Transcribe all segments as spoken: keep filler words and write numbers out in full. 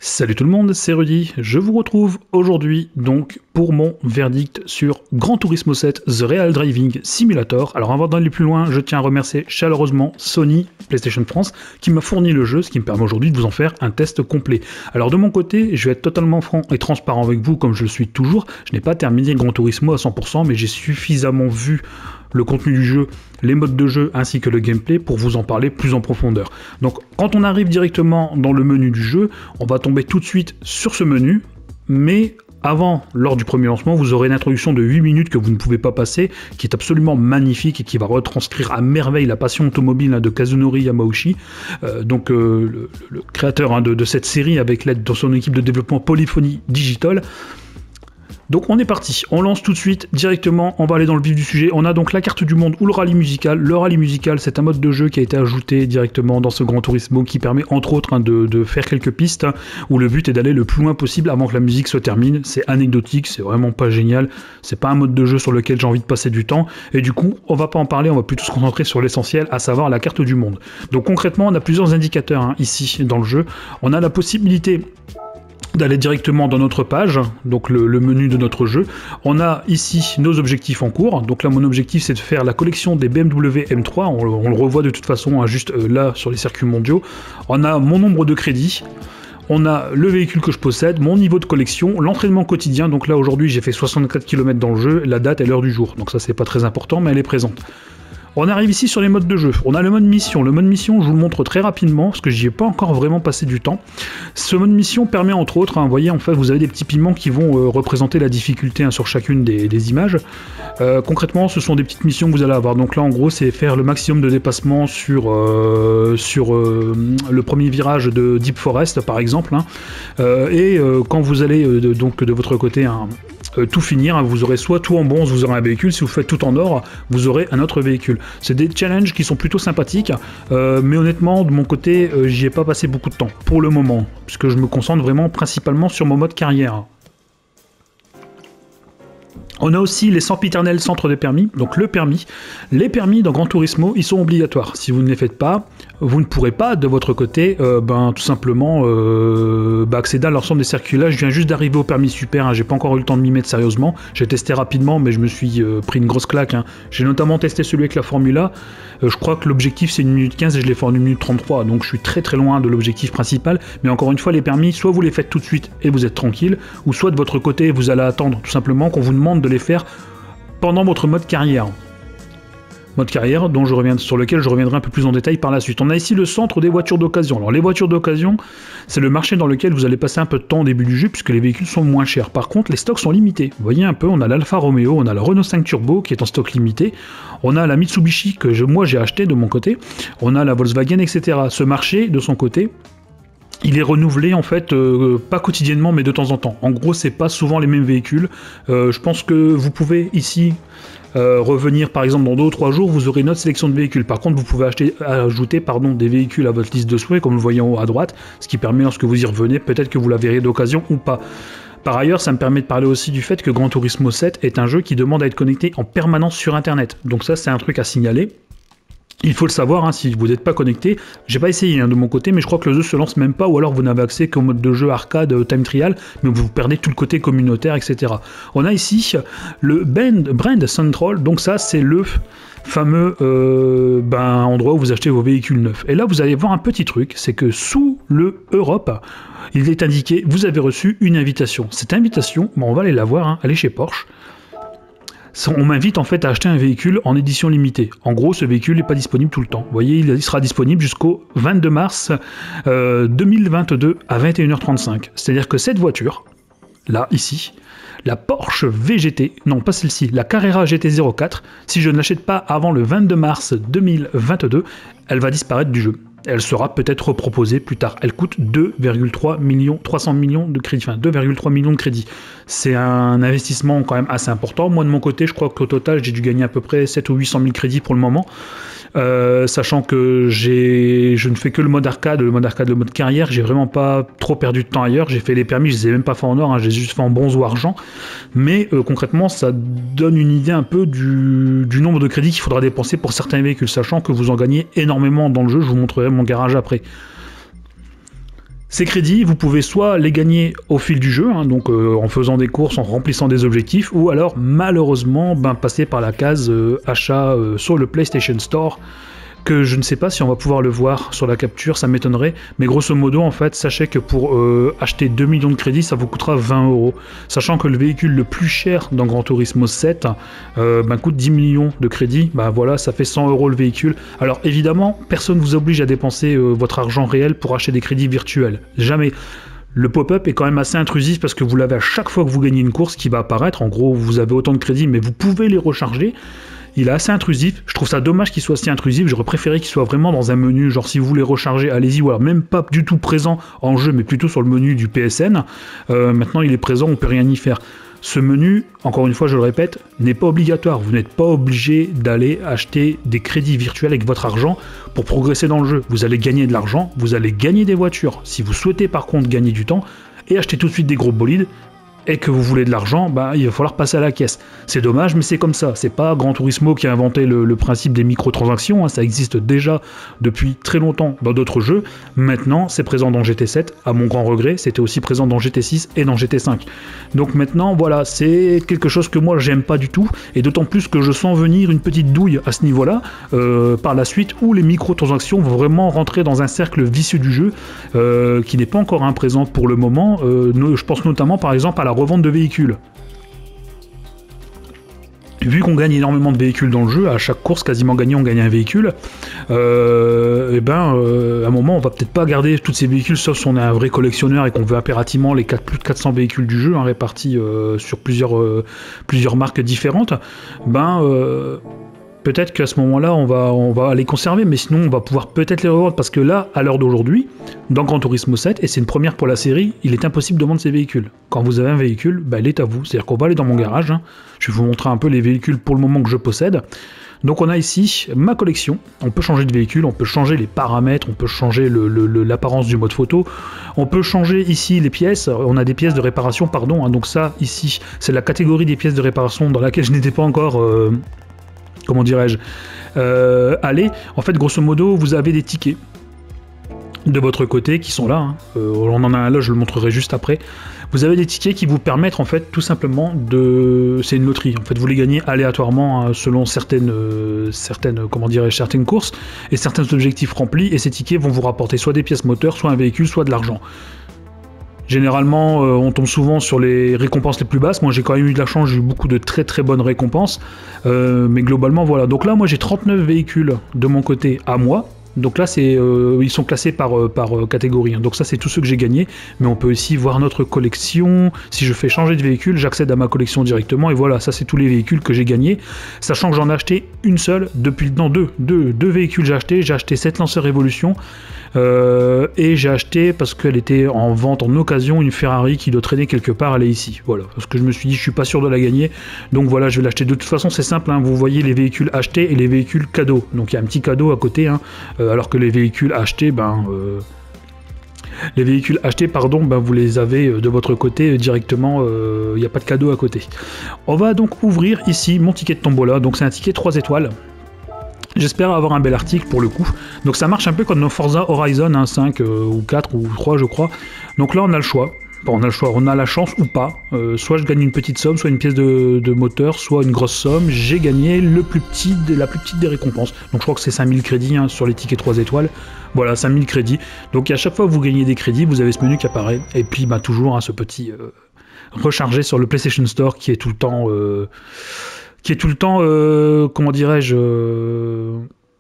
Salut tout le monde, c'est Rudy, je vous retrouve aujourd'hui donc pour mon verdict sur Gran Turismo sept The Real Driving Simulator. Alors avant d'aller plus loin, je tiens à remercier chaleureusement Sony PlayStation France qui m'a fourni le jeu, ce qui me permet aujourd'hui de vous en faire un test complet. Alors de mon côté, je vais être totalement franc et transparent avec vous comme je le suis toujours, je n'ai pas terminé Gran Turismo à cent pour cent mais j'ai suffisamment vu le contenu du jeu, les modes de jeu ainsi que le gameplay pour vous en parler plus en profondeur. Donc quand on arrive directement dans le menu du jeu, on va tomber tout de suite sur ce menu, mais avant, lors du premier lancement, vous aurez une introduction de huit minutes que vous ne pouvez pas passer, qui est absolument magnifique et qui va retranscrire à merveille la passion automobile hein, de Kazunori Yamauchi, euh, donc euh, le, le créateur hein, de, de cette série avec l'aide de son équipe de développement Polyphony Digital. Donc on est parti, on lance tout de suite directement, on va aller dans le vif du sujet. On a donc la carte du monde ou le rallye musical. Le rallye musical, c'est un mode de jeu qui a été ajouté directement dans ce Gran Turismo qui permet entre autres hein, de, de faire quelques pistes hein, où le but est d'aller le plus loin possible avant que la musique se termine. C'est anecdotique, c'est vraiment pas génial, c'est pas un mode de jeu sur lequel j'ai envie de passer du temps et du coup on va pas en parler, on va plutôt se concentrer sur l'essentiel, à savoir la carte du monde. Donc concrètement on a plusieurs indicateurs hein, ici dans le jeu. On a la possibilité d'aller directement dans notre page, donc le, le menu de notre jeu. On a ici nos objectifs en cours, donc là mon objectif c'est de faire la collection des B M W M trois, on, on le revoit de toute façon hein, juste euh, là sur les circuits mondiaux. On a mon nombre de crédits, on a le véhicule que je possède, mon niveau de collection, l'entraînement quotidien, donc là aujourd'hui j'ai fait soixante-quatre kilomètres dans le jeu, la date et l'heure du jour, donc ça c'est pas très important mais elle est présente. On arrive ici sur les modes de jeu. On a le mode mission. Le mode mission, je vous le montre très rapidement, parce que j'y ai pas encore vraiment passé du temps. Ce mode mission permet entre autres, hein, vous voyez, en fait, vous avez des petits piments qui vont euh, représenter la difficulté hein, sur chacune des, des images. Euh, concrètement, ce sont des petites missions que vous allez avoir. Donc là, en gros, c'est faire le maximum de dépassement sur, euh, sur euh, le premier virage de Deep Forest, par exemple. Hein. Euh, et euh, quand vous allez euh, de, donc de votre côté... Hein, Euh, tout finir, hein, vous aurez soit tout en bronze, vous aurez un véhicule, si vous faites tout en or, vous aurez un autre véhicule. C'est des challenges qui sont plutôt sympathiques, euh, mais honnêtement, de mon côté, euh, j'y ai pas passé beaucoup de temps, pour le moment, puisque je me concentre vraiment principalement sur mon mode carrière. On a aussi les sempiternels centres de permis, donc le permis. Les permis dans Gran Turismo, ils sont obligatoires. Si vous ne les faites pas, vous ne pourrez pas, de votre côté, euh, ben, tout simplement euh, bah, accéder à l'ensemble des circuits. Là, je viens juste d'arriver au permis super, hein, j'ai pas encore eu le temps de m'y mettre sérieusement. J'ai testé rapidement, mais je me suis euh, pris une grosse claque. Hein. J'ai notamment testé celui avec la Formula. Euh, je crois que l'objectif, c'est une minute quinze et je l'ai fait en une minute trente-trois, donc je suis très très loin de l'objectif principal. Mais encore une fois, les permis, soit vous les faites tout de suite et vous êtes tranquille, ou soit de votre côté, vous allez attendre tout simplement qu'on vous demande de les faire pendant votre mode carrière. Mode carrière dont je reviens, sur lequel je reviendrai un peu plus en détail par la suite. On a ici le centre des voitures d'occasion. Alors les voitures d'occasion, c'est le marché dans lequel vous allez passer un peu de temps au début du jeu puisque les véhicules sont moins chers. Par contre, les stocks sont limités. Vous voyez un peu, on a l'Alfa Romeo, on a la Renault cinq Turbo qui est en stock limité, on a la Mitsubishi que je, moi j'ai acheté de mon côté, on a la Volkswagen, et cetera. Ce marché, de son côté, il est renouvelé en fait, euh, pas quotidiennement mais de temps en temps. En gros, c'est pas souvent les mêmes véhicules. Euh, je pense que vous pouvez ici euh, revenir par exemple dans deux ou trois jours, vous aurez une autre sélection de véhicules. Par contre, vous pouvez acheter, ajouter pardon, des véhicules à votre liste de souhaits, comme vous le voyez en haut à droite, ce qui permet lorsque vous y revenez, peut-être que vous la verrez d'occasion ou pas. Par ailleurs, ça me permet de parler aussi du fait que Gran Turismo sept est un jeu qui demande à être connecté en permanence sur Internet. Donc ça, c'est un truc à signaler. Il faut le savoir, hein, si vous n'êtes pas connecté, j'ai pas essayé hein, de mon côté, mais je crois que le jeu se lance même pas, ou alors vous n'avez accès qu'au mode de jeu arcade, euh, time trial, mais vous perdez tout le côté communautaire, et cetera. On a ici le Brand Central, donc ça c'est le fameux euh, ben, endroit où vous achetez vos véhicules neufs. Et là vous allez voir un petit truc, c'est que sous le Europe, il est indiqué, vous avez reçu une invitation. Cette invitation, bon, on va aller la voir, hein, elle est chez Porsche. On m'invite en fait à acheter un véhicule en édition limitée. En gros, ce véhicule n'est pas disponible tout le temps. Vous voyez, il sera disponible jusqu'au vingt-deux mars euh, deux mille vingt-deux à vingt et une heures trente-cinq. C'est-à-dire que cette voiture, là, ici, la Porsche V G T, non pas celle-ci, la Carrera G T zéro quatre, si je ne l'achète pas avant le vingt-deux mars deux mille vingt-deux, elle va disparaître du jeu. Elle sera peut-être reproposée plus tard. Elle coûte deux virgule trois millions, trois cents millions de crédits, enfin deux virgule trois millions de crédits. C'est un investissement quand même assez important. Moi de mon côté, je crois qu'au total, j'ai dû gagner à peu près sept ou huit cent mille crédits pour le moment. Euh, sachant que j'ai, je ne fais que le mode arcade, le mode arcade, le mode carrière, j'ai vraiment pas trop perdu de temps ailleurs. J'ai fait les permis, je les ai même pas fait en or, hein, je les ai juste fait en bronze ou argent. Mais euh, concrètement, ça donne une idée un peu du, du nombre de crédits qu'il faudra dépenser pour certains véhicules, sachant que vous en gagnez énormément dans le jeu. Je vous montrerai mon garage après. Ces crédits, vous pouvez soit les gagner au fil du jeu, hein, donc euh, en faisant des courses, en remplissant des objectifs, ou alors malheureusement ben, passer par la case euh, achat euh, sur le PlayStation Store, que je ne sais pas si on va pouvoir le voir sur la capture, ça m'étonnerait, mais grosso modo en fait, sachez que pour euh, acheter deux millions de crédits, ça vous coûtera vingt euros, sachant que le véhicule le plus cher dans Gran Turismo sept euh, ben, coûte dix millions de crédits, ben voilà, ça fait cent euros le véhicule. Alors évidemment, personne ne vous oblige à dépenser euh, votre argent réel pour acheter des crédits virtuels, jamais. Le pop-up est quand même assez intrusif parce que vous l'avez à chaque fois que vous gagnez une course qui va apparaître, en gros vous avez autant de crédits mais vous pouvez les recharger. Il est assez intrusif, je trouve ça dommage qu'il soit si intrusif, j'aurais préféré qu'il soit vraiment dans un menu, genre si vous voulez recharger, allez-y, ou alors même pas du tout présent en jeu, mais plutôt sur le menu du P S N. Euh, maintenant il est présent, on peut rien y faire. Ce menu, encore une fois je le répète, n'est pas obligatoire, vous n'êtes pas obligé d'aller acheter des crédits virtuels avec votre argent pour progresser dans le jeu. Vous allez gagner de l'argent, vous allez gagner des voitures. Si vous souhaitez par contre gagner du temps et acheter tout de suite des gros bolides, et que vous voulez de l'argent, bah, il va falloir passer à la caisse. C'est dommage, mais c'est comme ça. C'est pas Gran Turismo qui a inventé le, le principe des microtransactions, hein. Ça existe déjà depuis très longtemps dans d'autres jeux. Maintenant, c'est présent dans G T sept, à mon grand regret. C'était aussi présent dans G T six et dans G T cinq. Donc maintenant, voilà, c'est quelque chose que moi, j'aime pas du tout, et d'autant plus que je sens venir une petite douille à ce niveau-là, euh, par la suite, où les microtransactions vont vraiment rentrer dans un cercle vicieux du jeu, euh, qui n'est pas encore hein, présent pour le moment. Euh, je pense notamment, par exemple, à la revente de véhicules. Vu qu'on gagne énormément de véhicules dans le jeu, à chaque course quasiment gagnée on gagne un véhicule, euh, et ben euh, à un moment on va peut-être pas garder tous ces véhicules sauf si on est un vrai collectionneur et qu'on veut impérativement les quatre, plus de quatre cents véhicules du jeu hein, répartis euh, sur plusieurs, euh, plusieurs marques différentes. Ben euh, peut-être qu'à ce moment-là, on va, on va les conserver, mais sinon, on va pouvoir peut-être les revendre, parce que là, à l'heure d'aujourd'hui, dans Gran Turismo sept, et c'est une première pour la série, il est impossible de vendre ces véhicules. Quand vous avez un véhicule, bah, il est à vous. C'est-à-dire qu'on va aller dans mon garage, hein. Je vais vous montrer un peu les véhicules pour le moment que je possède. Donc on a ici ma collection, on peut changer de véhicule, on peut changer les paramètres, on peut changer le, le, le, l'apparence du mode photo, on peut changer ici les pièces, on a des pièces de réparation, pardon, hein. Donc ça, ici, c'est la catégorie des pièces de réparation dans laquelle je n'étais pas encore... Euh, comment dirais-je, euh, aller, en fait, grosso modo, vous avez des tickets de votre côté qui sont là, hein. euh, on en a un là, je le montrerai juste après. Vous avez des tickets qui vous permettent, en fait, tout simplement de... C'est une loterie, en fait, vous les gagnez aléatoirement hein, selon certaines, euh, certaines, comment dirais-je, certaines courses et certains objectifs remplis, et ces tickets vont vous rapporter soit des pièces moteurs, soit un véhicule, soit de l'argent. Généralement, euh, on tombe souvent sur les récompenses les plus basses. Moi, j'ai quand même eu de la chance, j'ai eu beaucoup de très très bonnes récompenses. Euh, mais globalement, voilà. Donc là, moi, j'ai trente-neuf véhicules de mon côté à moi. Donc là, c'est, euh, ils sont classés par, euh, par euh, catégorie. Donc ça, c'est tous ceux que j'ai gagnés. Mais on peut aussi voir notre collection. Si je fais changer de véhicule, j'accède à ma collection directement. Et voilà, ça, c'est tous les véhicules que j'ai gagnés. Sachant que j'en ai acheté une seule depuis... Non, deux. Deux, deux véhicules j'ai acheté. J'ai acheté cette Lancer Evolution. Euh, et j'ai acheté, parce qu'elle était en vente en occasion, une Ferrari qui doit traîner quelque part, elle est ici. Voilà, parce que je me suis dit, je suis pas sûr de la gagner. Donc voilà, je vais l'acheter. De toute façon, c'est simple, hein, vous voyez les véhicules achetés et les véhicules cadeaux. Donc il y a un petit cadeau à côté, hein, euh, alors que les véhicules achetés, ben... Euh, les véhicules achetés, pardon, ben vous les avez de votre côté directement, il euh, n'y a pas de cadeau à côté. On va donc ouvrir ici mon ticket de tombola, donc c'est un ticket trois étoiles. J'espère avoir un bel article pour le coup. Donc ça marche un peu comme nos Forza Horizon hein, cinq euh, ou quatre ou trois je crois. Donc là on a le choix. Bon, on a le choix, on a la chance ou pas. Euh, soit je gagne une petite somme, soit une pièce de, de moteur, soit une grosse somme. J'ai gagné le plus petit de, la plus petite des récompenses. Donc je crois que c'est cinq mille crédits hein, sur les tickets trois étoiles. Voilà, cinq mille crédits. Donc à chaque fois que vous gagnez des crédits, vous avez ce menu qui apparaît. Et puis bah, toujours hein, ce petit euh, rechargé sur le PlayStation Store qui est tout le temps... Euh, qui est tout le temps, euh, comment dirais-je, euh,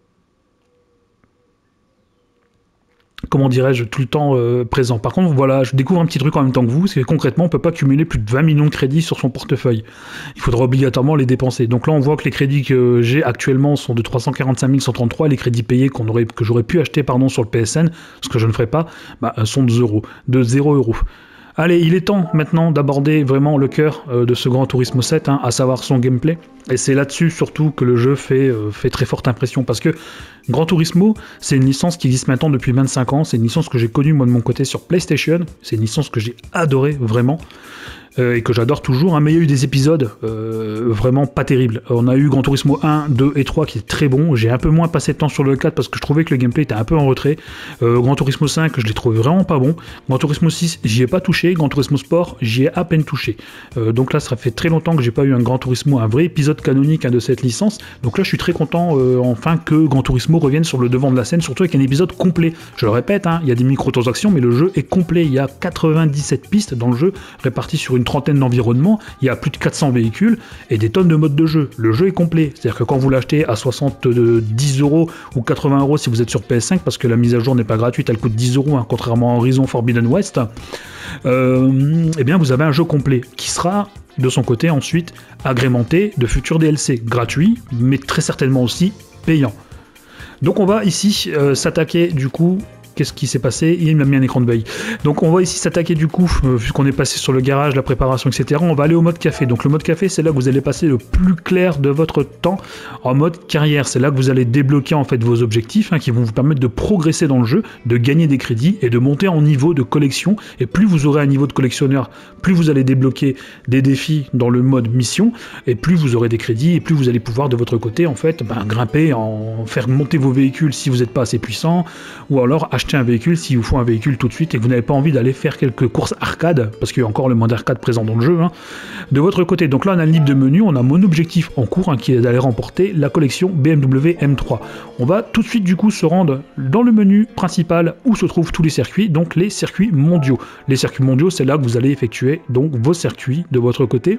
comment dirais-je, tout le temps euh, présent. Par contre, voilà, je découvre un petit truc en même temps que vous, c'est que concrètement, on ne peut pas cumuler plus de vingt millions de crédits sur son portefeuille. Il faudra obligatoirement les dépenser. Donc là, on voit que les crédits que j'ai actuellement sont de trois cent quarante-cinq mille cent trente-trois, les crédits payés qu'on aurait, que j'aurais pu acheter pardon, sur le P S N, ce que je ne ferai pas, bah, sont de zéro, de zéro euros. Allez, il est temps maintenant d'aborder vraiment le cœur euh, de ce Gran Turismo sept, hein, à savoir son gameplay. Et c'est là-dessus surtout que le jeu fait, euh, fait très forte impression, parce que Gran Turismo, c'est une licence qui existe maintenant depuis vingt-cinq ans, c'est une licence que j'ai connue moi de mon côté sur PlayStation, c'est une licence que j'ai adorée vraiment. euh, et que j'adore toujours, hein, mais il y a eu des épisodes euh, vraiment pas terribles. On a eu Gran Turismo un, deux et trois qui est très bon, j'ai un peu moins passé de temps sur le quatre parce que je trouvais que le gameplay était un peu en retrait. Euh, Gran Turismo cinq, je l'ai trouvé vraiment pas bon. Gran Turismo six, j'y ai pas touché. Gran Turismo Sport, j'y ai à peine touché. Euh, donc là, ça fait très longtemps que j'ai pas eu un Gran Turismo, un vrai épisode canonique hein, de cette licence. Donc là, je suis très content euh, enfin que Gran Turismo revienne sur le devant de la scène, surtout avec un épisode complet. Je le répète, hein, il y a des microtransactions, mais le jeu est complet. Il y a quatre-vingt-dix-sept pistes dans le jeu, réparties sur une trentaine d'environnements. Il y a plus de quatre cents véhicules et des tonnes de modes de jeu. Le jeu est complet. C'est-à-dire que quand vous l'achetez à soixante-dix euros ou quatre-vingts euros si vous êtes sur P S cinq, parce que la mise à jour n'est pas gratuite, elle coûte dix euros, hein, contrairement à Horizon Forbidden West, euh, eh bien vous avez un jeu complet qui sera de son côté ensuite agrémenté de futurs D L C gratuits, mais très certainement aussi payants. Donc on va ici euh, s'attaquer du coup. Qu'est-ce qui s'est passé? Il m'a mis un écran de veille. Donc on va ici s'attaquer du coup, euh, puisqu'on est passé sur le garage, la préparation, et cetera. On va aller au mode café. Donc le mode café, c'est là que vous allez passer le plus clair de votre temps en mode carrière. C'est là que vous allez débloquer en fait vos objectifs hein, qui vont vous permettre de progresser dans le jeu, de gagner des crédits et de monter en niveau de collection. Et plus vous aurez un niveau de collectionneur, plus vous allez débloquer des défis dans le mode mission, et plus vous aurez des crédits, et plus vous allez pouvoir de votre côté en fait ben, grimper, en faire monter vos véhicules si vous n'êtes pas assez puissant, ou alors acheter un véhicule s'il vous faut un véhicule tout de suite et que vous n'avez pas envie d'aller faire quelques courses arcade, parce qu'il y a encore le mode arcade présent dans le jeu, hein, de votre côté. Donc là on a le livre de menu, on a mon objectif en cours hein, qui est d'aller remporter la collection B M W M trois. On va tout de suite du coup se rendre dans le menu principal où se trouvent tous les circuits, donc les circuits mondiaux. Les circuits mondiaux, c'est là que vous allez effectuer donc vos circuits de votre côté,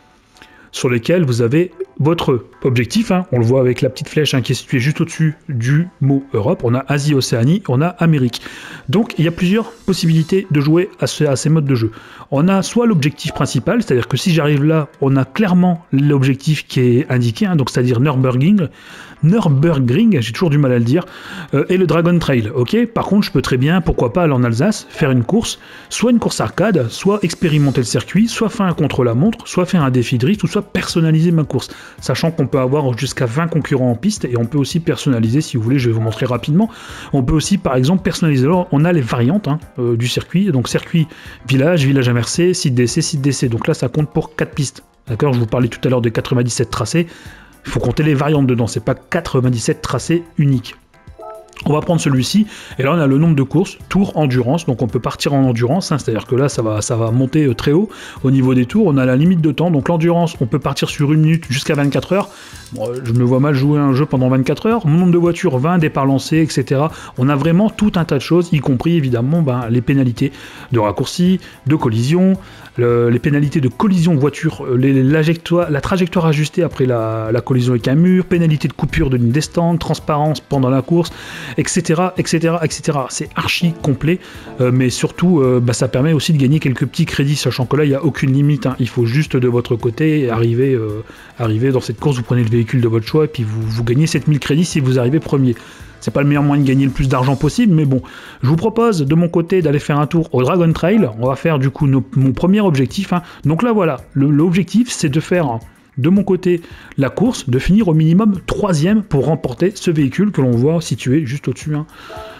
sur lesquels vous avez votre objectif, hein, on le voit avec la petite flèche hein, qui est située juste au-dessus du mot Europe. On a Asie, Océanie, on a Amérique. Donc il y a plusieurs possibilités de jouer à, ce, à ces modes de jeu. On a soit l'objectif principal, c'est-à-dire que si j'arrive là, on a clairement l'objectif qui est indiqué, hein, donc c'est-à-dire Nürburgring, Nürburgring, j'ai toujours du mal à le dire, euh, et le Dragon Trail. Ok. Par contre, je peux très bien, pourquoi pas aller en Alsace, faire une course, soit une course arcade, soit expérimenter le circuit, soit faire un contre-la-montre, soit faire un défi drift, ou soit personnaliser ma course. Sachant qu'on peut avoir jusqu'à vingt concurrents en piste, et on peut aussi personnaliser, si vous voulez, je vais vous montrer rapidement. On peut aussi, par exemple, personnaliser. Alors, on a les variantes hein, euh, du circuit, donc circuit village, village inversé, site D C, site D C. Donc là, ça compte pour quatre pistes. D'accord. Je vous parlais tout à l'heure de quatre-vingt-dix-sept tracés. Il faut compter les variantes dedans, c'est pas quatre-vingt-dix-sept tracés uniques. On va prendre celui-ci, et là on a le nombre de courses, tours, endurance, donc on peut partir en endurance, hein, c'est-à-dire que là ça va, ça va monter euh, très haut au niveau des tours. On a la limite de temps, donc l'endurance, on peut partir sur une minute jusqu'à vingt-quatre heures. Bon, je me vois mal jouer un jeu pendant vingt-quatre heures. Mon nombre de voitures, vingt, départ lancé, et cetera. On a vraiment tout un tas de choses, y compris évidemment ben, les pénalités de raccourci, de collision, le, les pénalités de collision voiture, les, la trajectoire ajustée après la, la collision avec un mur, pénalité de coupure de ligne descente, transparence pendant la course, et cetera, et cetera, et cetera. C'est archi complet, euh, mais surtout, euh, bah, ça permet aussi de gagner quelques petits crédits, sachant que là, il n'y a aucune limite. Hein. Il faut juste de votre côté arriver, euh, arriver dans cette course, vous prenez le véhicule de votre choix, et puis vous, vous gagnez sept mille crédits si vous arrivez premier. C'est pas le meilleur moyen de gagner le plus d'argent possible, mais bon. Je vous propose de mon côté d'aller faire un tour au Dragon Trail. On va faire du coup nos, mon premier objectif. Hein. Donc là, voilà, l'objectif, c'est de faire... de mon côté, la course, de finir au minimum troisième pour remporter ce véhicule que l'on voit situé juste au-dessus. Hein.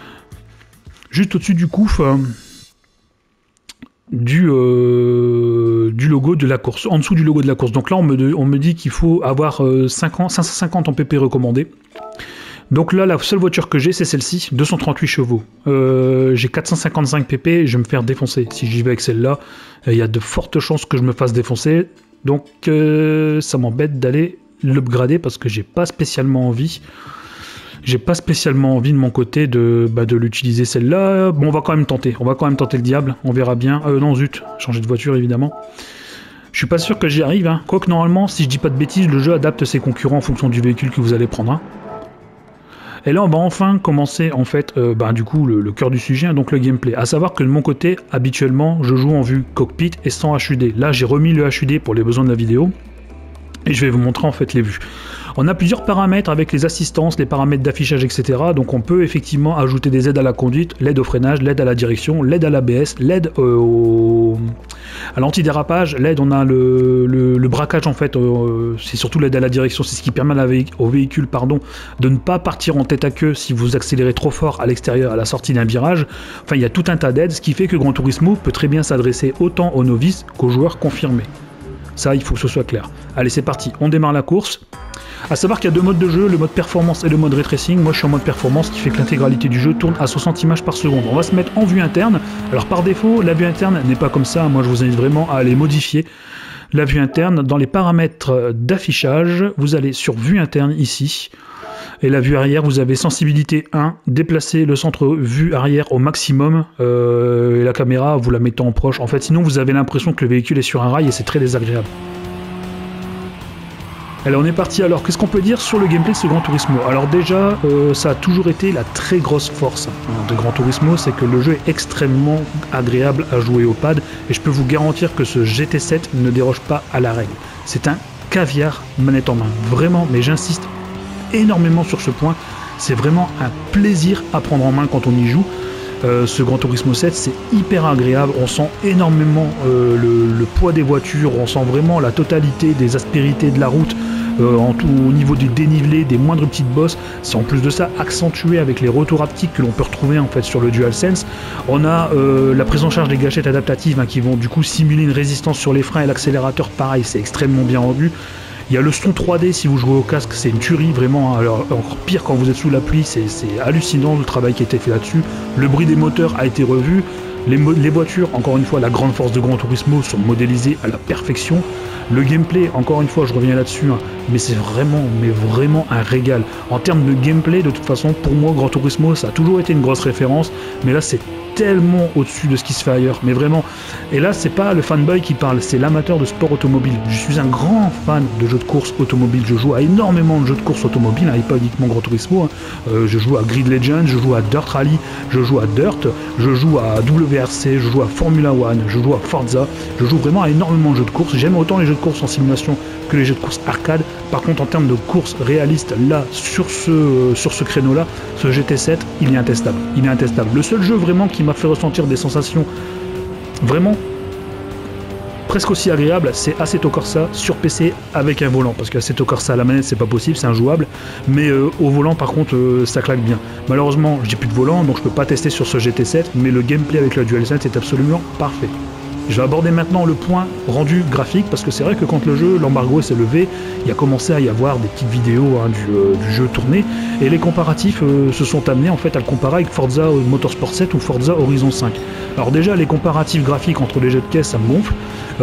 Juste au-dessus du coup euh, du, euh, du logo de la course. En dessous du logo de la course. Donc là, on me, on me dit qu'il faut avoir euh, cinq cent cinquante en P P recommandé. Donc là, la seule voiture que j'ai, c'est celle-ci, deux cent trente-huit chevaux. Euh, j'ai quatre cent cinquante-cinq P P et je vais me faire défoncer. Si j'y vais avec celle-là, il y a de fortes chances que je me fasse défoncer. Donc euh, ça m'embête d'aller l'upgrader parce que j'ai pas spécialement envie. J'ai pas spécialement envie de mon côté de, bah, de l'utiliser celle-là. Bon, on va quand même tenter. On va quand même tenter le diable. On verra bien. Euh, non, zut. Changer de voiture, évidemment. Je suis pas sûr que j'y arrive. Hein. Quoique normalement, si je dis pas de bêtises, le jeu adapte ses concurrents en fonction du véhicule que vous allez prendre. Hein. Et là, on va enfin commencer, en fait, euh, bah, du coup, le, le cœur du sujet, hein, donc le gameplay. À savoir que de mon côté, habituellement, je joue en vue cockpit et sans H U D. Là, j'ai remis le H U D pour les besoins de la vidéo. Et je vais vous montrer en fait les vues. On a plusieurs paramètres avec les assistances, les paramètres d'affichage, et cetera. Donc on peut effectivement ajouter des aides à la conduite, l'aide au freinage, l'aide à la direction, l'aide à l'A B S, l'aide euh, au... à l'antidérapage, l'aide, on a le, le, le braquage en fait, euh, c'est surtout l'aide à la direction, c'est ce qui permet à la véhic au véhicule pardon, de ne pas partir en tête à queue si vous accélérez trop fort à l'extérieur à la sortie d'un virage. Enfin il y a tout un tas d'aides, ce qui fait que Gran Turismo peut très bien s'adresser autant aux novices qu'aux joueurs confirmés. Ça, il faut que ce soit clair. Allez, c'est parti, on démarre la course. A savoir qu'il y a deux modes de jeu, le mode performance et le mode ray tracing. Moi, je suis en mode performance, qui fait que l'intégralité du jeu tourne à soixante images par seconde. On va se mettre en vue interne. Alors, par défaut, la vue interne n'est pas comme ça. Moi, je vous invite vraiment à aller modifier la vue interne. Dans les paramètres d'affichage, vous allez sur vue interne ici. Et la vue arrière, vous avez sensibilité un, déplacer le centre vue arrière au maximum, euh, et la caméra, vous la mettez en proche. En fait, sinon, vous avez l'impression que le véhicule est sur un rail et c'est très désagréable. Alors, on est parti. Alors, qu'est-ce qu'on peut dire sur le gameplay de ce Gran Turismo? Alors déjà, euh, ça a toujours été la très grosse force hein, de Gran Turismo, c'est que le jeu est extrêmement agréable à jouer au pad, et je peux vous garantir que ce G T sept ne déroge pas à la règle. C'est un caviar manette en main, vraiment, mais j'insiste énormément sur ce point, c'est vraiment un plaisir à prendre en main quand on y joue. Euh, ce Gran Turismo sept, c'est hyper agréable, on sent énormément euh, le, le poids des voitures, on sent vraiment la totalité des aspérités de la route, euh, en tout, au niveau des dénivelés, des moindres petites bosses. C'est en plus de ça accentué avec les retours haptiques que l'on peut retrouver en fait sur le DualSense. On a euh, la prise en charge des gâchettes adaptatives hein, qui vont du coup simuler une résistance sur les freins, et l'accélérateur pareil, c'est extrêmement bien rendu. Il y a le son trois D si vous jouez au casque, c'est une tuerie vraiment, alors encore pire quand vous êtes sous la pluie, c'est hallucinant le travail qui a été fait là-dessus. Le bruit des moteurs a été revu, les, les voitures, encore une fois la grande force de Gran Turismo, sont modélisées à la perfection. Le gameplay, encore une fois je reviens là-dessus, hein, mais c'est vraiment, mais vraiment un régal. En termes de gameplay, de toute façon, pour moi Gran Turismo ça a toujours été une grosse référence, mais là c'est tellement au-dessus de ce qui se fait ailleurs, mais vraiment. Et là, c'est pas le fanboy qui parle, c'est l'amateur de sport automobile. Je suis un grand fan de jeux de course automobile. Je joue à énormément de jeux de course automobile, hein, et pas uniquement Gran Turismo. Hein. Euh, je joue à Grid Legends, je joue à Dirt Rally, je joue à Dirt, je joue à W R C, je joue à Formula One, je joue à Forza. Je joue vraiment à énormément de jeux de course. J'aime autant les jeux de course en simulation que les jeux de course arcade. Par contre, en termes de course réaliste, là, sur ce, euh, sur ce créneau-là, ce G T sept, il est intestable. Il est intestable. Le seul jeu vraiment qui m'a fait ressentir des sensations vraiment presque aussi agréables, c'est Assetto Corsa sur P C avec un volant, parce qu'Assetto Corsa à la manette c'est pas possible, c'est injouable, mais euh, au volant par contre euh, ça claque bien. Malheureusement j'ai plus de volant donc je peux pas tester sur ce G T sept, mais le gameplay avec la DualSense est absolument parfait. Je vais aborder maintenant le point rendu graphique, parce que c'est vrai que quand le jeu, l'embargo s'est levé, il a commencé à y avoir des petites vidéos hein, du, euh, du jeu tourné, et les comparatifs euh, se sont amenés en fait à le comparer avec Forza Motorsport sept ou Forza Horizon cinq. Alors déjà les comparatifs graphiques entre les jeux de caisse ça me gonfle,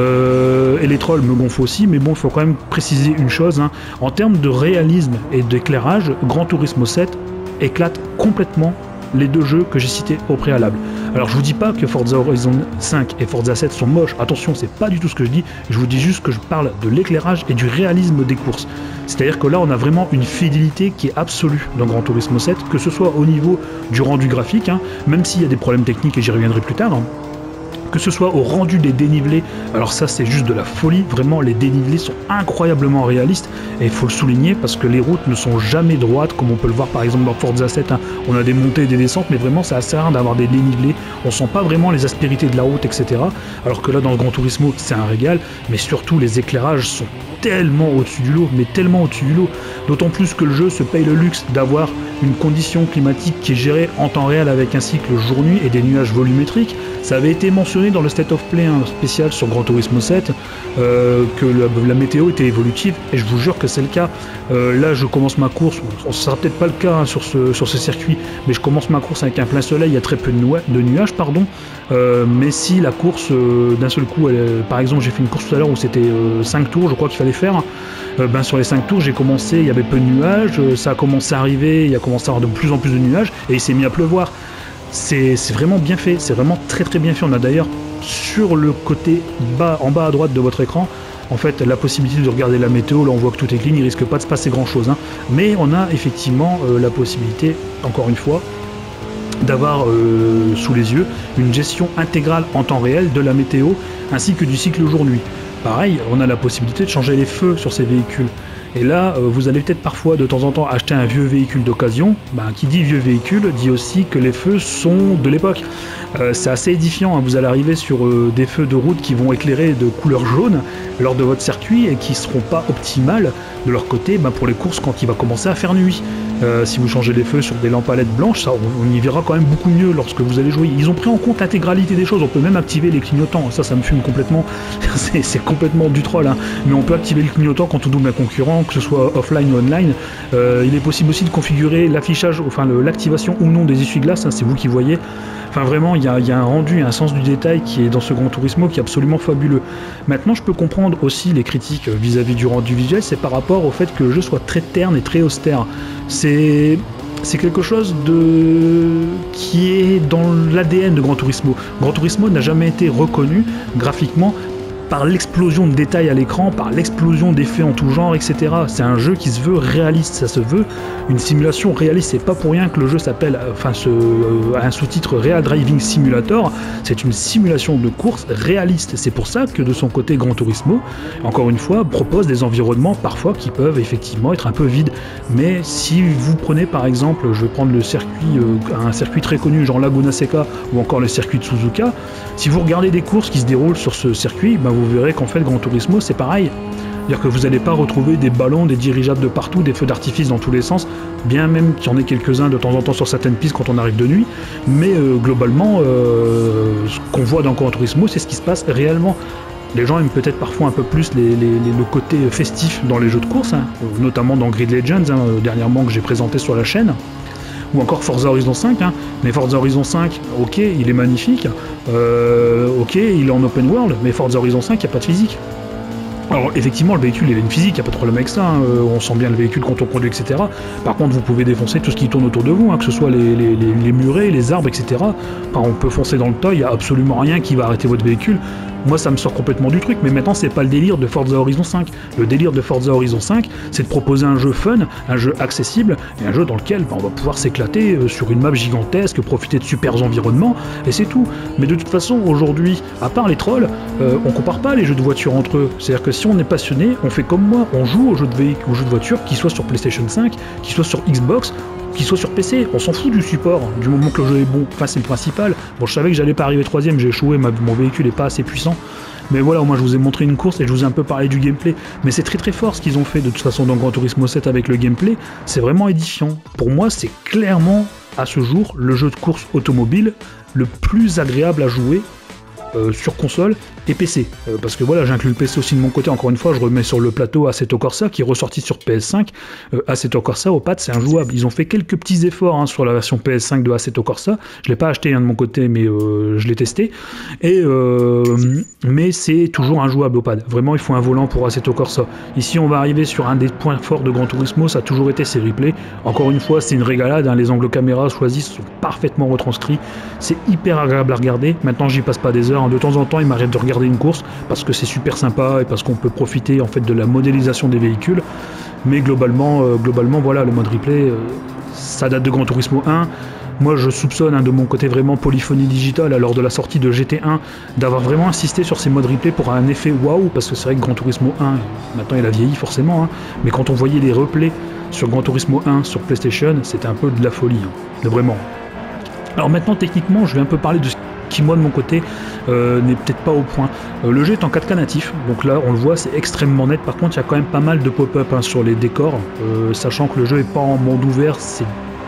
euh, et les trolls me gonflent aussi, mais bon il faut quand même préciser une chose, hein. En termes de réalisme et d'éclairage, Gran Turismo sept éclate complètement les deux jeux que j'ai cités au préalable. Alors je vous dis pas que Forza Horizon cinq et Forza sept sont moches, attention, c'est pas du tout ce que je dis, je vous dis juste que je parle de l'éclairage et du réalisme des courses. C'est-à-dire que là on a vraiment une fidélité qui est absolue dans Gran Turismo sept, que ce soit au niveau du rendu graphique, hein, même s'il y a des problèmes techniques et j'y reviendrai plus tard, hein, que ce soit au rendu des dénivelés, alors ça c'est juste de la folie, vraiment les dénivelés sont incroyablement réalistes, et il faut le souligner parce que les routes ne sont jamais droites, comme on peut le voir par exemple dans Forza sept, hein. On a des montées et des descentes, mais vraiment c'est assez rare d'avoir des dénivelés, on sent pas vraiment les aspérités de la route, et cetera. Alors que là dans le Gran Turismo c'est un régal, mais surtout les éclairages sont tellement au-dessus du lot, mais tellement au-dessus du lot, d'autant plus que le jeu se paye le luxe d'avoir une condition climatique qui est gérée en temps réel avec un cycle jour-nuit et des nuages volumétriques. Ça avait été mentionné dans le State of Play hein, spécial sur Gran Turismo sept, euh, que la, la météo était évolutive, et je vous jure que c'est le cas. Euh, là je commence ma course, ce sera peut-être pas le cas hein, sur, ce, sur ce circuit, mais je commence ma course avec un plein soleil, il y a très peu de, nu de nuages, pardon. Euh, mais si la course euh, d'un seul coup, elle, par exemple j'ai fait une course tout à l'heure où c'était euh, cinq tours je crois qu'il fallait faire, euh, ben, sur les cinq tours j'ai commencé, il y avait peu de nuages, euh, ça a commencé à arriver, il y a commencé à avoir de plus en plus de nuages, et il s'est mis à pleuvoir. C'est vraiment bien fait, c'est vraiment très très bien fait. On a d'ailleurs sur le côté bas, en bas à droite de votre écran, en fait la possibilité de regarder la météo. Là on voit que tout est clean, il risque pas de se passer grand chose, hein. Mais on a effectivement euh, la possibilité, encore une fois, d'avoir euh, sous les yeux une gestion intégrale en temps réel de la météo ainsi que du cycle jour-nuit. pareil, on a la possibilité de changer les feux sur ces véhicules. Et là, euh, vous allez peut-être parfois de temps en temps acheter un vieux véhicule d'occasion. Ben, qui dit vieux véhicule dit aussi que les feux sont de l'époque. Euh, c'est assez édifiant, hein. Vous allez arriver sur euh, des feux de route qui vont éclairer de couleur jaune lors de votre circuit et qui ne seront pas optimales de leur côté ben, pour les courses quand il va commencer à faire nuit. Euh, si vous changez les feux sur des lampes à L E D blanches, ça, on, on y verra quand même beaucoup mieux lorsque vous allez jouer. Ils ont pris en compte l'intégralité des choses, on peut même activer les clignotants, ça, ça me fume complètement, c'est complètement du troll, hein. Mais on peut activer le clignotant quand on double un concurrent, que ce soit offline ou online. Euh, il est possible aussi de configurer l'affichage, enfin l'activation ou non des essuie-glaces, hein, c'est vous qui voyez. Enfin vraiment, il y, y a un rendu, un sens du détail qui est dans ce Gran Turismo qui est absolument fabuleux. Maintenant, je peux comprendre aussi les critiques vis-à-vis du rendu visuel, c'est par rapport au fait que le jeu soit très terne et très austère. C'est... C'est quelque chose de... qui est dans l'A D N de Gran Turismo. Gran Turismo n'a jamais été reconnu graphiquement par l'explosion de détails à l'écran, par l'explosion d'effets en tout genre, et cetera. C'est un jeu qui se veut réaliste, ça se veut une simulation réaliste. C'est pas pour rien que le jeu s'appelle, enfin, ce, euh, un sous-titre Real Driving Simulator. C'est une simulation de course réaliste. C'est pour ça que de son côté, Gran Turismo, encore une fois, propose des environnements parfois qui peuvent effectivement être un peu vides. Mais si vous prenez par exemple, je vais prendre le circuit, euh, un circuit très connu, genre Laguna Seca ou encore le circuit de Suzuka, si vous regardez des courses qui se déroulent sur ce circuit, ben vous verrez qu'en fait Gran Turismo c'est pareil. C'est-à-dire que vous n'allez pas retrouver des ballons, des dirigeables de partout, des feux d'artifice dans tous les sens, bien même qu'il y en ait quelques-uns de temps en temps sur certaines pistes quand on arrive de nuit, mais euh, globalement, euh, ce qu'on voit dans Gran Turismo, c'est ce qui se passe réellement. Les gens aiment peut-être parfois un peu plus les, les, les, le côté festif dans les jeux de course, hein, notamment dans Grid Legends, hein, dernièrement que j'ai présenté sur la chaîne, ou encore Forza Horizon cinq, hein. Mais Forza Horizon cinq, ok, il est magnifique, euh, ok, il est en open world, mais Forza Horizon cinq, il n'y a pas de physique. Alors effectivement, le véhicule il a une physique, il n'y a pas de problème avec ça, hein. euh, on sent bien le véhicule quand on conduit, et cetera. Par contre, vous pouvez défoncer tout ce qui tourne autour de vous, hein, que ce soit les, les, les, les murets, les arbres, et cetera. Enfin, on peut foncer dans le tas, il n'y a absolument rien qui va arrêter votre véhicule. Moi, ça me sort complètement du truc, mais maintenant, c'est pas le délire de Forza Horizon cinq. Le délire de Forza Horizon cinq, c'est de proposer un jeu fun, un jeu accessible, et un jeu dans lequel bah, on va pouvoir s'éclater euh, sur une map gigantesque, profiter de super environnements, et c'est tout. Mais de toute façon, aujourd'hui, à part les trolls, euh, on compare pas les jeux de voiture entre eux. C'est-à-dire que si on est passionné, on fait comme moi, on joue aux jeux de véhicules, aux jeux de voiture, qu'ils soient sur PlayStation cinq, qu'ils soient sur Xbox, qu'il soit sur P C, on s'en fout du support, du moment que le jeu est bon, enfin c'est le principal. Bon, je savais que j'allais pas arriver troisième, j'ai échoué, ma, mon véhicule est pas assez puissant, mais voilà, au moins je vous ai montré une course et je vous ai un peu parlé du gameplay, mais c'est très très fort ce qu'ils ont fait de toute façon dans Gran Turismo sept avec le gameplay, c'est vraiment édifiant. Pour moi, c'est clairement, à ce jour, le jeu de course automobile le plus agréable à jouer Euh, sur console et P C, euh, parce que voilà, j'inclus le P C aussi de mon côté. Encore une fois, je remets sur le plateau Assetto Corsa qui est ressorti sur P S cinq. euh, Assetto Corsa au pad, c'est injouable. Ils ont fait quelques petits efforts hein, sur la version P S cinq de Assetto Corsa, je l'ai pas acheté hein, de mon côté, mais euh, je l'ai testé, et euh, mais c'est toujours injouable au pad. Vraiment, il faut un volant pour Assetto Corsa. Ici, on va arriver sur un des points forts de Gran Turismo, ça a toujours été ses replays. Encore une fois, c'est une régalade, hein, les angles caméra choisis sont parfaitement retranscrits, c'est hyper agréable à regarder. Maintenant, j'y passe pas des heures. De temps en temps, il m'arrête de regarder une course parce que c'est super sympa et parce qu'on peut profiter en fait de la modélisation des véhicules. Mais globalement, euh, globalement, voilà, le mode replay, euh, ça date de Gran Turismo un. Moi, je soupçonne hein, de mon côté vraiment Polyphonie Digital, lors de la sortie de G T un, d'avoir vraiment insisté sur ces modes replay pour un effet waouh, parce que c'est vrai que Gran Turismo un, maintenant il a vieilli forcément, hein, mais quand on voyait les replays sur Gran Turismo un sur PlayStation, c'était un peu de la folie, hein, de vraiment. Alors maintenant, techniquement, je vais un peu parler de ce qui, moi, de mon côté, euh, n'est peut-être pas au point. Euh, le jeu est en quatre K natif, donc là, on le voit, c'est extrêmement net. Par contre, il y a quand même pas mal de pop-up hein, sur les décors, euh, sachant que le jeu est pas en monde ouvert, c'est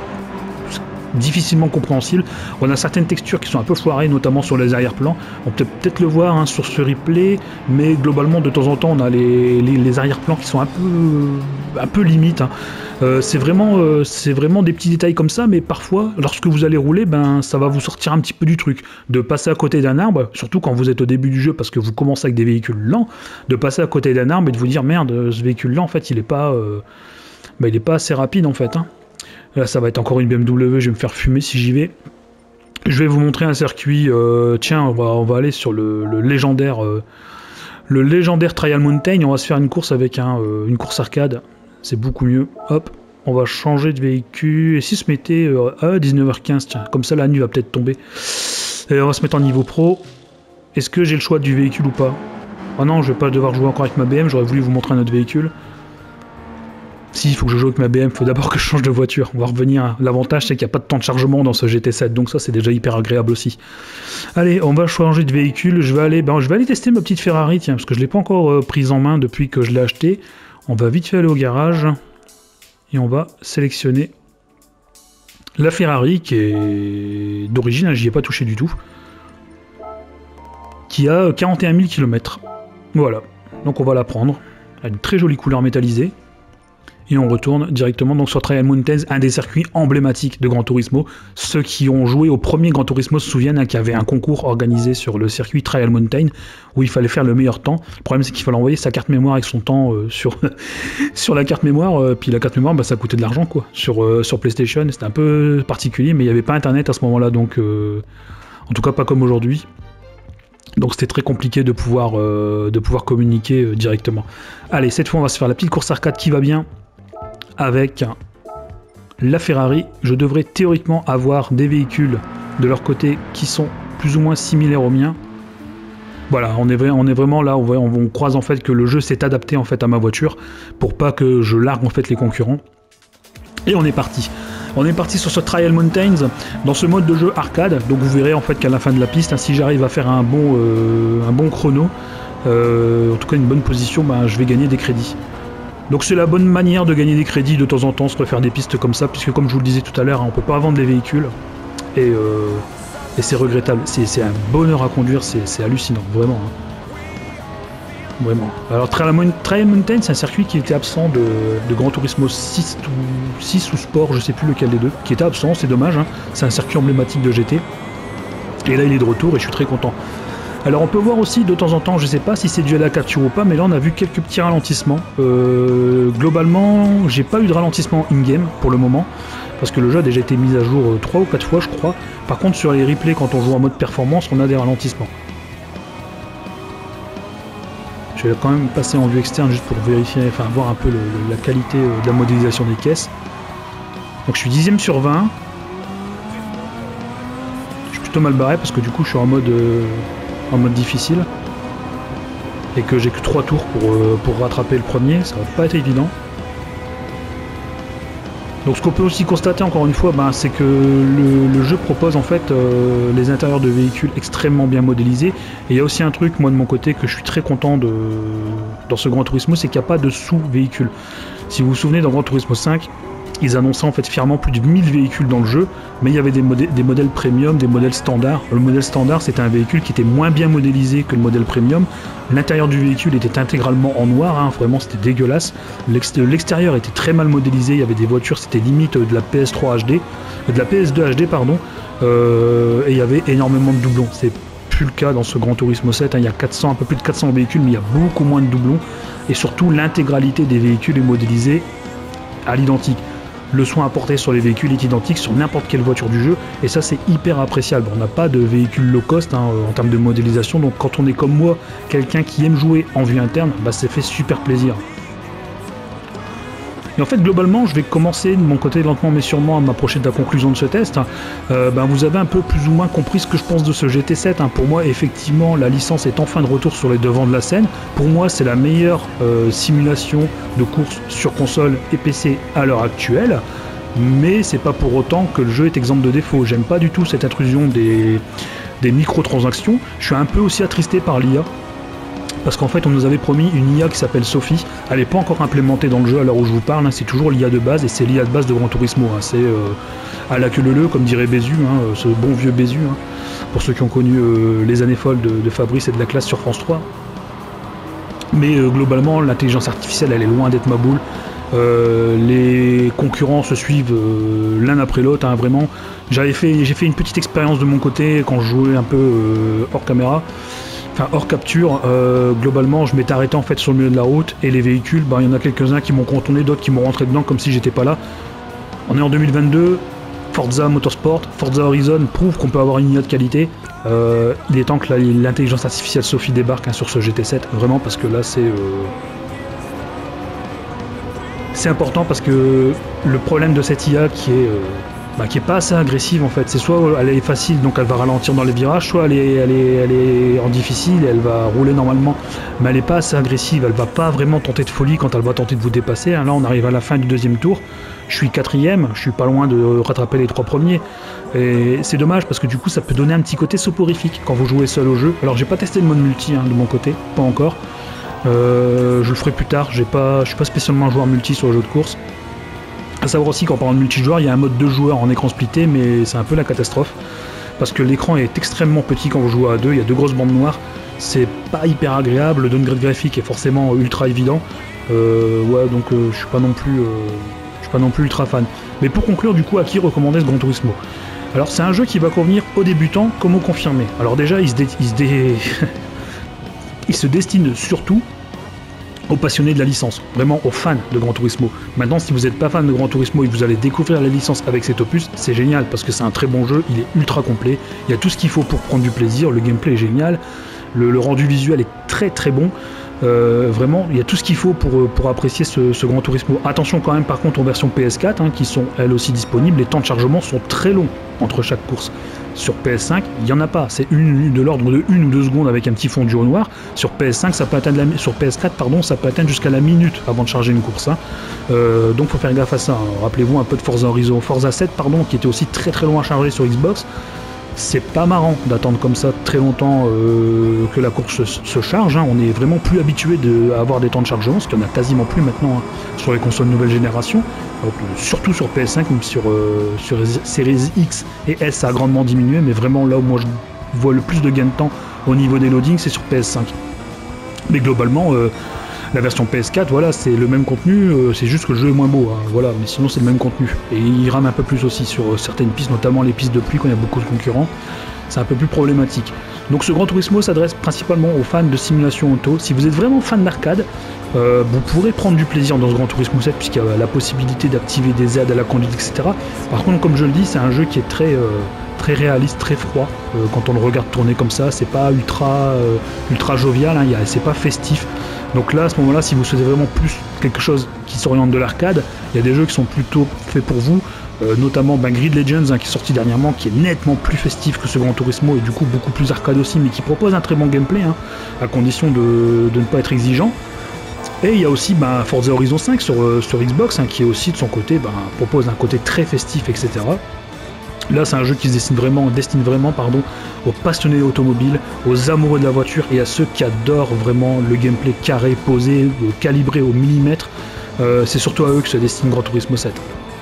difficilement compréhensible. On a certaines textures qui sont un peu foirées, notamment sur les arrière-plans. On peut peut-être le voir hein, sur ce replay, mais globalement, de temps en temps, on a les, les, les arrière-plans qui sont un peu, un peu limites. Hein. Euh, c'est vraiment, euh, c'est vraiment des petits détails comme ça, mais parfois, lorsque vous allez rouler, ben, ça va vous sortir un petit peu du truc. De passer à côté d'un arbre, surtout quand vous êtes au début du jeu, parce que vous commencez avec des véhicules lents, de passer à côté d'un arbre et de vous dire, merde, ce véhicule-là, en fait, il est pas, euh, ben, il est pas assez rapide, en fait. Hein. Là, ça va être encore une B M W, je vais me faire fumer si j'y vais. Je vais vous montrer un circuit, euh, tiens, on va, on va aller sur le, le légendaire euh, le légendaire Trial Mountain, on va se faire une course avec un, euh, une course arcade, c'est beaucoup mieux. Hop, on va changer de véhicule, et si se mettait euh, à dix-neuf heures quinze, tiens, comme ça la nuit va peut-être tomber. Et on va se mettre en niveau pro. Est-ce que j'ai le choix du véhicule ou pas? Oh non, je vais pas devoir jouer encore avec ma B M, j'aurais voulu vous montrer un autre véhicule. Si, il faut que je joue avec ma B M, il faut d'abord que je change de voiture. On va revenir. L'avantage, c'est qu'il n'y a pas de temps de chargement dans ce G T sept, donc ça, c'est déjà hyper agréable aussi. Allez, on va changer de véhicule. Je vais aller, ben, je vais aller tester ma petite Ferrari, tiens, parce que je ne l'ai pas encore euh, prise en main depuis que je l'ai achetée. On va vite fait aller au garage et on va sélectionner la Ferrari qui est d'origine, hein, j'y ai pas touché du tout, qui a quarante et un mille kilomètres. Voilà, donc on va la prendre. Elle a une très jolie couleur métallisée. Et on retourne directement donc sur Trial Mountains, un des circuits emblématiques de Gran Turismo. Ceux qui ont joué au premier Gran Turismo se souviennent hein, qu'il y avait un concours organisé sur le circuit Trial Mountain où il fallait faire le meilleur temps. Le problème c'est qu'il fallait envoyer sa carte mémoire avec son temps euh, sur, sur la carte mémoire. Euh, puis la carte mémoire, bah, ça coûtait de l'argent quoi. Sur, euh, sur PlayStation, c'était un peu particulier, mais il n'y avait pas Internet à ce moment-là, donc euh, en tout cas pas comme aujourd'hui. Donc c'était très compliqué de pouvoir, euh, de pouvoir communiquer euh, directement. Allez, cette fois on va se faire la petite course arcade qui va bien. Avec la Ferrari, je devrais théoriquement avoir des véhicules de leur côté qui sont plus ou moins similaires aux miens. Voilà, on est, vrai, on est vraiment là, on, voit, on, on croise en fait que le jeu s'est adapté en fait à ma voiture pour pas que je largue en fait les concurrents. Et on est parti. On est parti sur ce Trial Mountains dans ce mode de jeu arcade. Donc vous verrez en fait qu'à la fin de la piste, hein, si j'arrive à faire un bon, euh, un bon chrono, euh, en tout cas une bonne position, bah, je vais gagner des crédits. Donc c'est la bonne manière de gagner des crédits de temps en temps, se refaire des pistes comme ça, puisque comme je vous le disais tout à l'heure, hein, on peut pas vendre les véhicules, et, euh, et c'est regrettable, c'est un bonheur à conduire, c'est hallucinant, vraiment. Hein. Vraiment. Alors Trial Mountain, c'est un circuit qui était absent de, de Gran Turismo six ou, six ou Sport, je sais plus lequel des deux, qui était absent, c'est dommage, hein. C'est un circuit emblématique de G T, et là il est de retour et je suis très content. Alors on peut voir aussi de temps en temps, je sais pas si c'est dû à la capture ou pas, mais là on a vu quelques petits ralentissements. Euh, globalement, j'ai pas eu de ralentissement in-game pour le moment, parce que le jeu a déjà été mis à jour trois ou quatre fois je crois. Par contre sur les replays, quand on joue en mode performance, on a des ralentissements. Je vais quand même passer en vue externe juste pour vérifier, enfin voir un peu le, la qualité de la modélisation des caisses. Donc je suis dixième sur vingt. Je suis plutôt mal barré parce que du coup je suis en mode... Euh, en mode difficile et que j'ai que trois tours pour, euh, pour rattraper le premier, ça va pas être évident. Donc ce qu'on peut aussi constater encore une fois, ben, c'est que le, le jeu propose en fait euh, les intérieurs de véhicules extrêmement bien modélisés, et il y a aussi un truc moi de mon côté que je suis très content de, dans ce Gran Turismo, c'est qu'il n'y a pas de sous-véhicules. Si vous vous souvenez, dans Gran Turismo cinq, ils annonçaient en fait fièrement plus de mille véhicules dans le jeu, mais il y avait des, modè des modèles premium, des modèles standards. Le modèle standard, c'était un véhicule qui était moins bien modélisé que le modèle premium. L'intérieur du véhicule était intégralement en noir, hein, vraiment c'était dégueulasse. L'extérieur était très mal modélisé, il y avait des voitures, c'était limite de la P S trois H D, de la P S deux H D pardon, euh, et il y avait énormément de doublons. C'est plus le cas dans ce Gran Turismo sept, hein, il y a quatre cents, un peu plus de quatre cents véhicules, mais il y a beaucoup moins de doublons, et surtout l'intégralité des véhicules est modélisée à l'identique. Le soin apporté sur les véhicules est identique sur n'importe quelle voiture du jeu, et ça c'est hyper appréciable. On n'a pas de véhicule low cost hein, en termes de modélisation, donc quand on est comme moi, quelqu'un qui aime jouer en vue interne, bah, ça fait super plaisir. Et en fait globalement je vais commencer de mon côté lentement mais sûrement à m'approcher de la conclusion de ce test. Euh, ben, vous avez un peu plus ou moins compris ce que je pense de ce G T sept. Hein. Pour moi effectivement la licence est enfin de retour sur les devants de la scène. Pour moi c'est la meilleure euh, simulation de course sur console et P C à l'heure actuelle. Mais c'est pas pour autant que le jeu est exempt de défauts. J'aime pas du tout cette intrusion des, des microtransactions. Je suis un peu aussi attristé par l'I A. Parce qu'en fait on nous avait promis une I A qui s'appelle Sophie, elle n'est pas encore implémentée dans le jeu à l'heure où je vous parle, hein. C'est toujours l'I A de base et c'est l'I A de base de Gran Turismo, hein. C'est euh, à la queue leu-leu comme dirait Bézu, hein, ce bon vieux Bézu, hein, pour ceux qui ont connu euh, les années folles de, de Fabrice et de la classe sur France trois. Mais euh, globalement l'intelligence artificielle elle est loin d'être ma boule. Euh, les concurrents se suivent euh, l'un après l'autre, hein, vraiment. J'avais fait, j'ai fait une petite expérience de mon côté quand je jouais un peu euh, hors caméra. Enfin, hors capture, euh, globalement, je m'étais arrêté en fait sur le milieu de la route et les véhicules, bah, il y en a quelques-uns qui m'ont contourné, d'autres qui m'ont rentré dedans comme si j'étais pas là. On est en deux mille vingt-deux, Forza Motorsport, Forza Horizon prouve qu'on peut avoir une I A de qualité. Euh, il est temps que l'intelligence artificielle Sophie débarque hein, sur ce G T sept, vraiment parce que là c'est euh... c'est important parce que le problème de cette I A qui est euh, bah, qui est pas assez agressive en fait. C'est soit elle est facile, donc elle va ralentir dans les virages, soit elle est, elle est, elle est en difficile et elle va rouler normalement, mais elle est pas assez agressive, elle va pas vraiment tenter de folie quand elle va tenter de vous dépasser. Là on arrive à la fin du deuxième tour, je suis quatrième, je suis pas loin de rattraper les trois premiers, et c'est dommage parce que du coup ça peut donner un petit côté soporifique quand vous jouez seul au jeu. Alors j'ai pas testé le mode multi hein, de mon côté, pas encore, euh, je le ferai plus tard, j'ai pas, je suis pas spécialement un joueur multi sur le jeu de course. A savoir aussi qu'en parlant de multijoueur, il y a un mode deux joueurs en écran splitté, mais c'est un peu la catastrophe parce que l'écran est extrêmement petit quand vous jouez à deux, il y a deux grosses bandes noires, c'est pas hyper agréable, le downgrade graphique est forcément ultra évident, euh, ouais donc euh, je suis pas non plus euh, je suis pas non plus ultra fan. Mais pour conclure, du coup, à qui recommander ce Gran Turismo? Alors c'est un jeu qui va convenir aux débutants comme aux confirmés. Alors déjà il se, dé il se, dé il se destine surtout aux passionnés de la licence, vraiment aux fans de Gran Turismo. Maintenant, si vous n'êtes pas fan de Gran Turismo et que vous allez découvrir la licence avec cet opus, c'est génial parce que c'est un très bon jeu, il est ultra complet, il y a tout ce qu'il faut pour prendre du plaisir, le gameplay est génial, le, le rendu visuel est très très bon, euh, vraiment, il y a tout ce qu'il faut pour, pour apprécier ce, ce Gran Turismo. Attention quand même par contre aux versions P S quatre, hein, qui sont elles aussi disponibles, les temps de chargement sont très longs entre chaque course. Sur P S cinq, il n'y en a pas, c'est une, de l'ordre de une ou deux secondes avec un petit fondu au noir. Sur P S cinq, ça peut atteindre la, sur P S quatre, pardon, ça peut atteindre jusqu'à la minute avant de charger une course. Hein. Euh, donc faut faire gaffe à ça. Hein. Rappelez-vous un peu de Forza Horizon, Forza sept, pardon, qui était aussi très très long à charger sur Xbox. C'est pas marrant d'attendre comme ça très longtemps euh, que la course se, se charge. Hein. On est vraiment plus habitué à avoir des temps de chargement, ce qu'il n'y en a quasiment plus maintenant hein, sur les consoles nouvelle génération. Donc, surtout sur P S cinq, même sur, euh, sur Series X et S, ça a grandement diminué, mais vraiment là où moi je vois le plus de gain de temps au niveau des loadings, c'est sur P S cinq. Mais globalement, euh, la version P S quatre, voilà, c'est le même contenu, euh, c'est juste que le jeu est moins beau, hein, voilà, mais sinon c'est le même contenu. Et il rame un peu plus aussi sur euh, certaines pistes, notamment les pistes de pluie quand il y a beaucoup de concurrents, c'est un peu plus problématique. Donc ce Gran Turismo s'adresse principalement aux fans de simulation auto. Si vous êtes vraiment fan d'arcade, euh, vous pourrez prendre du plaisir dans ce Gran Turismo sept puisqu'il y a la possibilité d'activer des aides à la conduite, et cetera. Par contre, comme je le dis, c'est un jeu qui est très... Euh, très réaliste, très froid, euh, quand on le regarde tourner comme ça, c'est pas ultra, euh, ultra jovial, hein, c'est pas festif. Donc là, à ce moment-là, si vous souhaitez vraiment plus quelque chose qui s'oriente de l'arcade, il y a des jeux qui sont plutôt faits pour vous, euh, notamment ben, Grid Legends hein, qui est sorti dernièrement, qui est nettement plus festif que ce Gran Turismo et du coup beaucoup plus arcade aussi, mais qui propose un très bon gameplay, hein, à condition de, de ne pas être exigeant. Et il y a aussi ben, Forza Horizon cinq sur, euh, sur Xbox, hein, qui est aussi de son côté, ben, propose un côté très festif, et cetera. Là, c'est un jeu qui se destine vraiment, destine vraiment pardon, aux passionnés automobiles, aux amoureux de la voiture et à ceux qui adorent vraiment le gameplay carré, posé, calibré au millimètre. Euh, c'est surtout à eux que se destine Gran Turismo sept.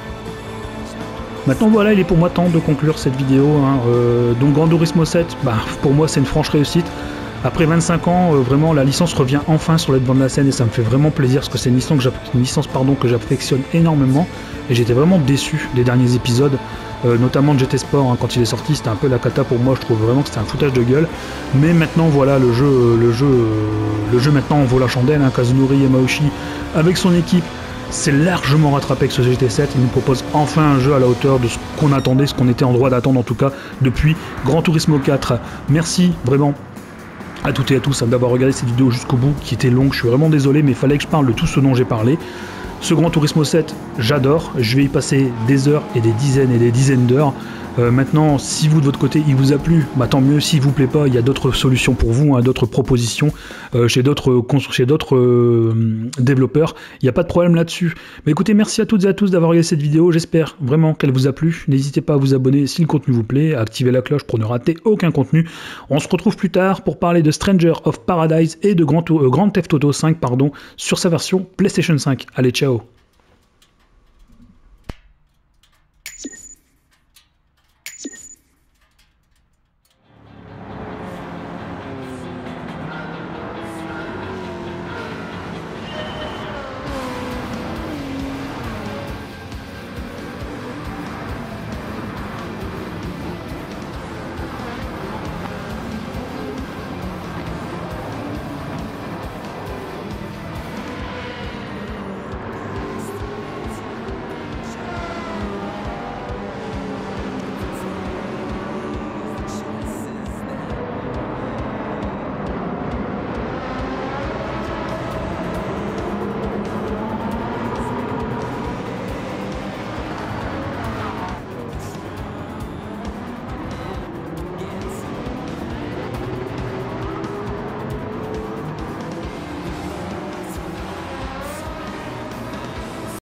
Maintenant voilà, il est pour moi temps de conclure cette vidéo. Hein. Euh, donc Gran Turismo sept, bah, pour moi c'est une franche réussite. Après vingt-cinq ans, euh, vraiment la licence revient enfin sur le devant de la scène et ça me fait vraiment plaisir parce que c'est une licence, une licence pardon, que j'affectionne énormément et j'étais vraiment déçu des derniers épisodes. Euh, notamment de G T Sport hein, quand il est sorti, c'était un peu la cata pour moi, je trouve vraiment que c'était un foutage de gueule. Mais maintenant voilà, le jeu, le jeu, le jeu maintenant en vaut la chandelle. Hein, Kazunori Yamauchi avec son équipe s'est largement rattrapé avec ce G T sept. Il nous propose enfin un jeu à la hauteur de ce qu'on attendait, ce qu'on était en droit d'attendre en tout cas depuis Gran Turismo quatre. Merci vraiment à toutes et à tous d'avoir regardé cette vidéo jusqu'au bout, qui était longue. Je suis vraiment désolé, mais il fallait que je parle de tout ce dont j'ai parlé. Ce Gran Turismo sept, j'adore, je vais y passer des heures et des dizaines et des dizaines d'heures. Euh, maintenant, si vous de votre côté il vous a plu, bah, tant mieux. S'il vous plaît pas, il y a d'autres solutions pour vous, hein, d'autres propositions euh, chez d'autres chez d'autres euh, développeurs. Il n'y a pas de problème là-dessus. Mais écoutez, merci à toutes et à tous d'avoir regardé cette vidéo. J'espère vraiment qu'elle vous a plu. N'hésitez pas à vous abonner si le contenu vous plaît, à activer la cloche pour ne rater aucun contenu. On se retrouve plus tard pour parler de Stranger of Paradise et de Grand, euh, Grand Theft Auto cinq pardon, sur sa version PlayStation cinq. Allez, ciao.